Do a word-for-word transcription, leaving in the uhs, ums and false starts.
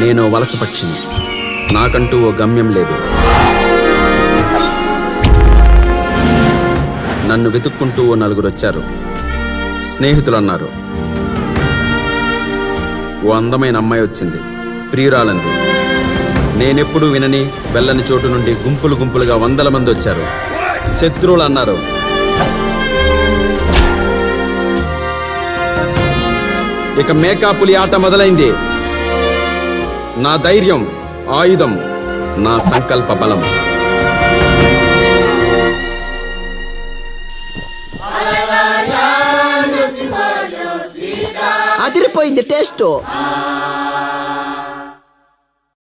నేను వలస పక్షిని. నాకంటూ ఓ గమ్యం లేదు. నన్ను వెతుక్కుంటూ ఓ నలుగురు వచ్చారు. స్నేహితులు అన్నారు. ఓ అందమైన అమ్మాయి వచ్చింది, ప్రియురాలంది. నేనెప్పుడు వినని వెళ్ళని చోటు నుండి గుంపులు గుంపులుగా వందల మంది వచ్చారు. శత్రువులు అన్నారు. ఇక మేకాపులి ఆట మొదలైంది. నా ధైర్యం ఆయుధం, నా సంకల్ప బలం. అదిరిపోయింది టేస్ట్.